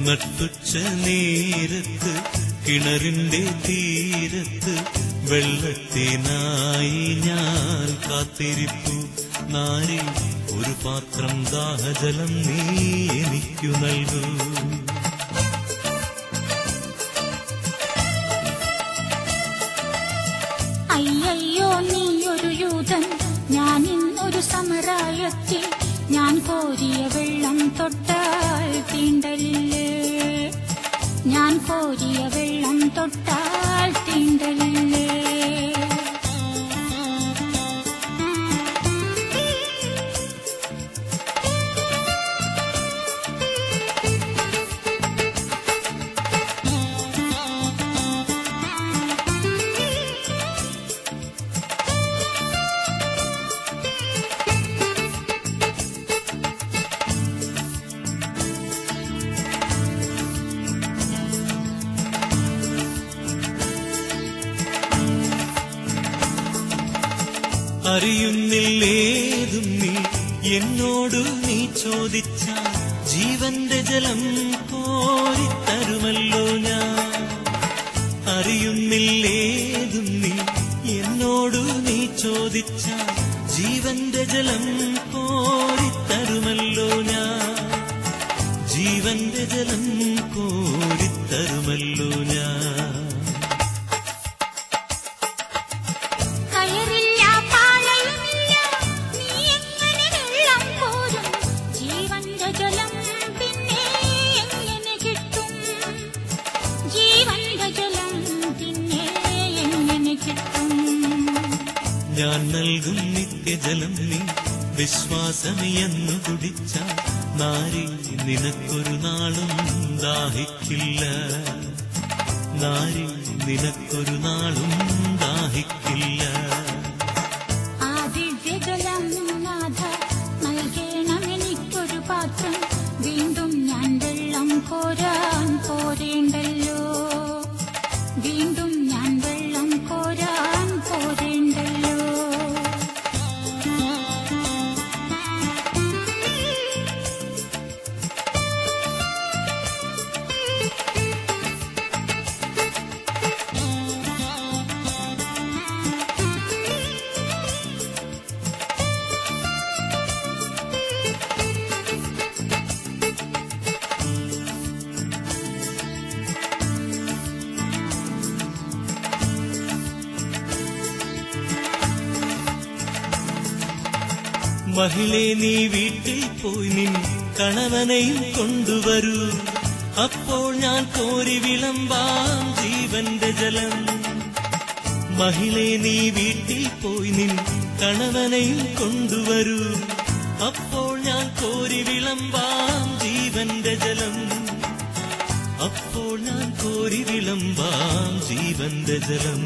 നട്ടുച്ച നേരത്ത് കിണറിന്റെ തീരത്ത് വെള്ളത്തിനായി ഞാൻ കാത്തിരിപ്പു. നാരി ഒരു പാത്രം ദാഹജലം നീ എനിക്കു നൽകൂ. അയ്യോ നീയൊരു യൂതൻ, ഞാൻ ഇന്നൊരു സമറായത്തിൽ. ഞാൻ കോരിയ വെള്ളം തൊട്ടാൽ തീണ്ടലില്ലേ, ഞാൻ കോരിയ വെള്ളം തൊട്ടാൽ തീണ്ടലില്ലേ. അറിയുന്നില്ലേതും നീ എന്നോടു നീ ചോദിച്ചാൽ ജീവന്റെ ജലം കോരിത്തരുമല്ലോ ഞാൻ. അറിയുന്നില്ലേതും നീ എന്നോടു നീ ചോദിച്ചാൽ ജീവന്റെ ജലം കോരിത്തരുമല്ലോ ഞാൻ. ജീവന്റെ ജലം കോരിത്തരുമല്ലോ ഞാൻ. ഞാൻ നൽകും നിത്യജലം നീ വിശ്വാസമെന്നു കുടിച്ചാൽ നാരി നിനക്കൊരു നാളും ദാഹിക്കില്ല. നാരി നിനക്കൊരു നാളും ദാഹിക്കില്ല. ആ ദിവ്യജലം നാഥ നൽകണമെനിക്കൊരു പാത്രം. വീണ്ടും ഞാൻ വെള്ളം കോരാൻ പോരേണ്ടല്ലോ, വീണ്ടും ഞാൻ വെള്ളം കോരാൻ പോരേണ്ടല്ലോ. മഹിളേ നീ വീട്ടിൽ പോയി നിൻ കണവനെയും കൊണ്ടുവരൂ. അപ്പോൾ ഞാൻ കോരി വിളമ്പാം ജീവന്റെ ജലം. മഹിളേ നീ വീട്ടിൽ പോയി നിൻ കണവനെയും കൊണ്ടുവരൂ. അപ്പോൾ ഞാൻ കോരി വിളമ്പാം ജീവന്റെ ജലം. അപ്പോൾ ഞാൻ കോരി വിളമ്പാം ജീവന്റെ ജലം.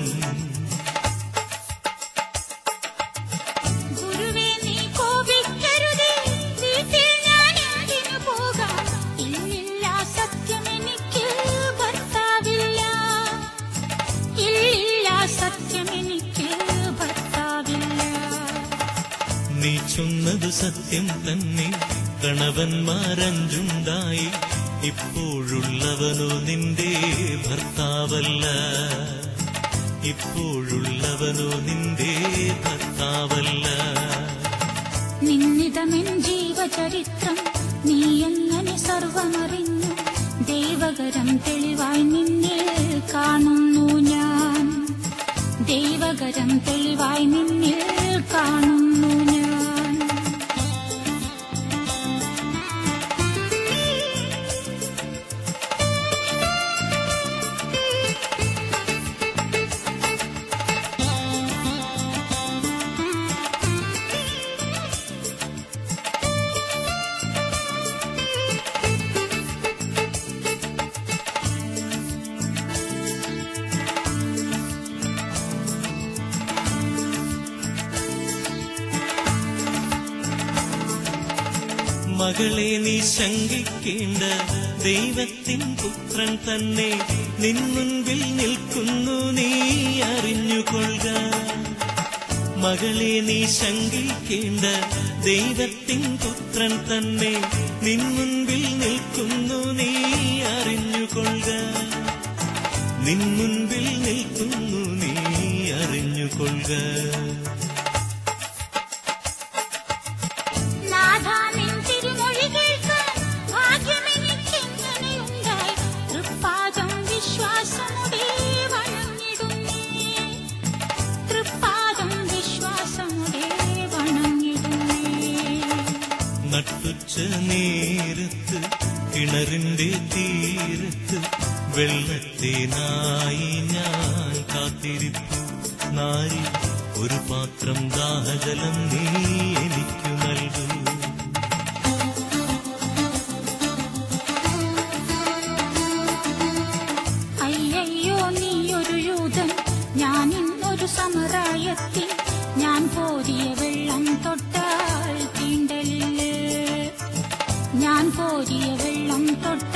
നീ ചൊന്നതു സത്യം തന്നെ, കണവന്മാരഞ്ചുണ്ടായി. ഇപ്പോഴുള്ളവനോ നിന്റെ ഭർത്താവല്ല, ഇപ്പോഴുള്ളവനോ നിന്റെ ഭർത്താവല്ല. നിന്നിതമെൻ ജീവചരിത്രം നീ എങ്ങനെ സർവമറിഞ്ഞു. ദൈവകരം തെളിവായി നിന്നിൽ കാണുന്നു ഞാൻ, ദൈവകരം തെളിവായി നിന്നിൽ കാണുന്നു ഞാൻ. മകളെ നീ ശങ്കിക്കേണ്ട, ദൈവത്തിൻ പുത്രൻ തന്നെ നിൻ മുൻപിൽ നിൽക്കുന്നു, നീ അറിഞ്ഞുകൊള്ളുക. മകളെ നീ ശങ്കിക്കേണ്ട, ദൈവത്തിൻ പുത്രൻ തന്നെ നിൻ മുൻപിൽ നിൽക്കുന്നു, നീ നട്ടുച്ച നേരത്ത് കിണറിന്റെ തീരത്ത് വെള്ളത്തിനായി ഞാൻ കാത്തിരിപ്പു. നാരി ഒരു പാത്രം ദാഹജലം നീ എനിക്കു നൽകൂ. അയ്യയ്യോ നീയൊരു യൂതൻ, ഞാൻ ഇന്നൊരു സമറായത്തിൽ. ഞാൻ കോരിയ വെള്ളം തൊട്ടാൽ തീണ്ടലില്ലേ, ഞാൻ കോരിയ വെള്ളം തൊട്ടാൽ